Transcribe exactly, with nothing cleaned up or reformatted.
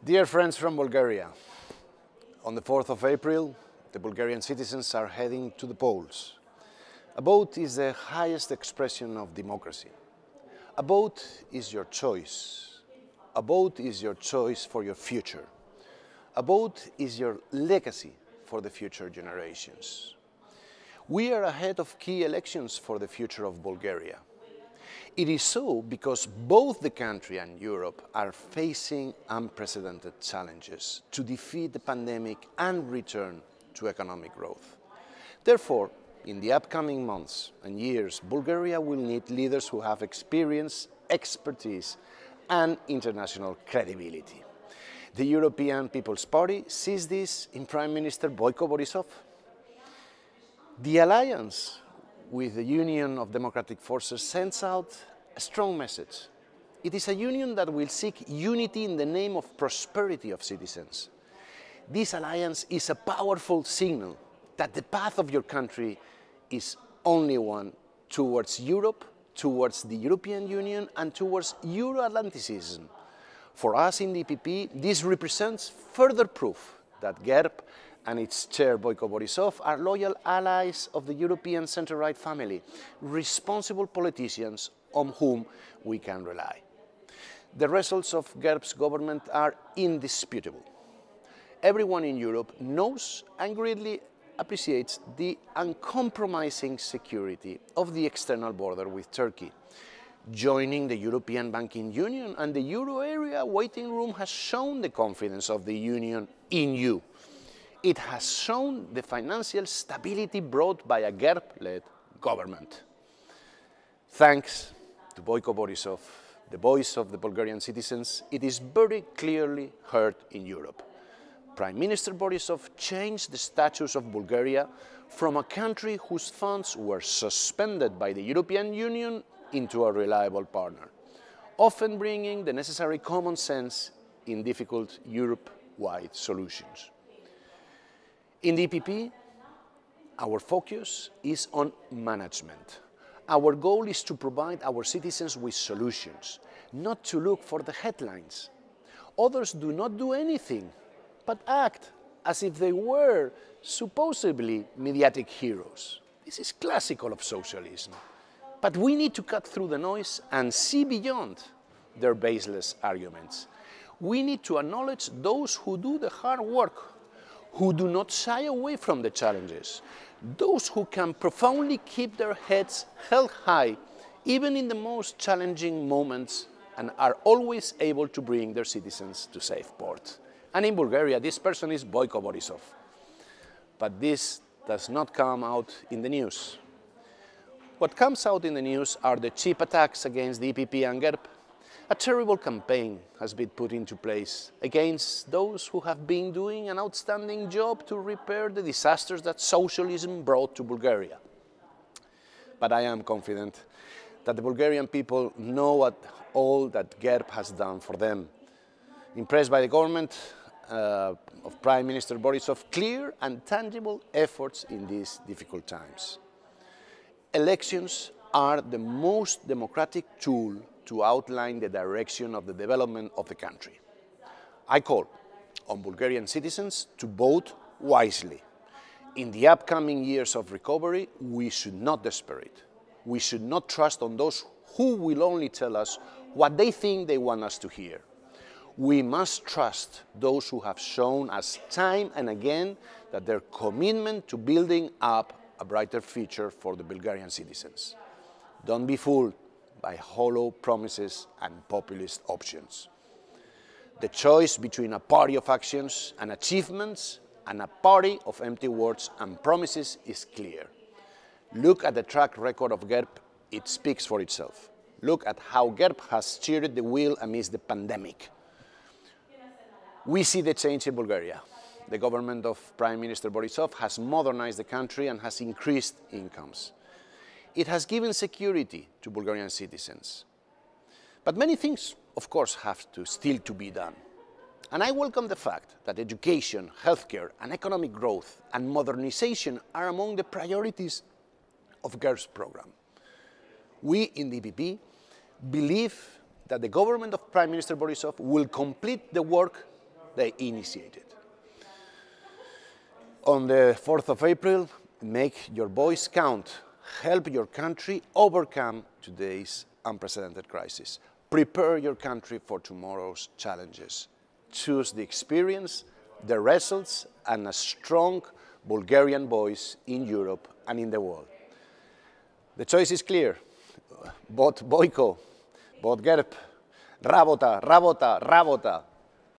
Dear friends from Bulgaria, on the fourth of April, the Bulgarian citizens are heading to the polls. A vote is the highest expression of democracy. A vote is your choice. A vote is your choice for your future. A vote is your legacy for the future generations. We are ahead of key elections for the future of Bulgaria. It is so because both the country and Europe are facing unprecedented challenges to defeat the pandemic and return to economic growth. Therefore, in the upcoming months and years, Bulgaria will need leaders who have experience, expertise, and international credibility. The European People's Party sees this in Prime Minister Boyko Borisov. The alliance with the Union of Democratic Forces sends out a strong message. It is a union that will seek unity in the name of prosperity of citizens. This alliance is a powerful signal that the path of your country is only one towards Europe, towards the European Union, and towards Euro-Atlanticism. For us in the E P P, this represents further proof that GERB and its chair Boyko Borisov are loyal allies of the European centre-right family, responsible politicians on whom we can rely. The results of GERB's government are indisputable. Everyone in Europe knows and greatly appreciates the uncompromising security of the external border with Turkey. Joining the European Banking Union and the Euro area waiting room has shown the confidence of the Union in you. It has shown the financial stability brought by a GERB-led government. Thanks to Boyko Borisov, the voice of the Bulgarian citizens, it is very clearly heard in Europe. Prime Minister Borisov changed the status of Bulgaria from a country whose funds were suspended by the European Union into a reliable partner, often bringing the necessary common sense in difficult Europe-wide solutions. In the E P P, our focus is on management. Our goal is to provide our citizens with solutions, not to look for the headlines. Others do not do anything, but act as if they were supposedly mediatic heroes. This is classical of socialism. But we need to cut through the noise and see beyond their baseless arguments. We need to acknowledge those who do the hard work, who do not shy away from the challenges, those who can profoundly keep their heads held high, even in the most challenging moments, and are always able to bring their citizens to safe port. And in Bulgaria, this person is Boyko Borisov. But this does not come out in the news. What comes out in the news are the cheap attacks against the E P P and GERB. A terrible campaign has been put into place against those who have been doing an outstanding job to repair the disasters that socialism brought to Bulgaria. But I am confident that the Bulgarian people know what all that GERB has done for them. Impressed by the government uh, of Prime Minister Borisov, clear and tangible efforts in these difficult times. Elections are the most democratic tool to outline the direction of the development of the country. I call on Bulgarian citizens to vote wisely. In the upcoming years of recovery, we should not desperate. We should not trust on those who will only tell us what they think they want us to hear. We must trust those who have shown us time and again that their commitment to building up a brighter future for the Bulgarian citizens. Don't be fooled by hollow promises and populist options. The choice between a party of actions and achievements and a party of empty words and promises is clear. Look at the track record of GERB, it speaks for itself. Look at how GERB has steered the wheel amidst the pandemic. We see the change in Bulgaria. The government of Prime Minister Borisov has modernized the country and has increased incomes. It has given security to Bulgarian citizens. But many things, of course, have to still to be done. And I welcome the fact that education, healthcare, and economic growth and modernization are among the priorities of GERB's program. We in the E P P believe that the government of Prime Minister Borisov will complete the work they initiated. On the fourth of April, make your voice count. Help your country overcome today's unprecedented crisis. Prepare your country for tomorrow's challenges. Choose the experience, the results, and a strong Bulgarian voice in Europe and in the world. The choice is clear. Vote Boyko, vote G E R B, Rabota, Rabota, Rabota.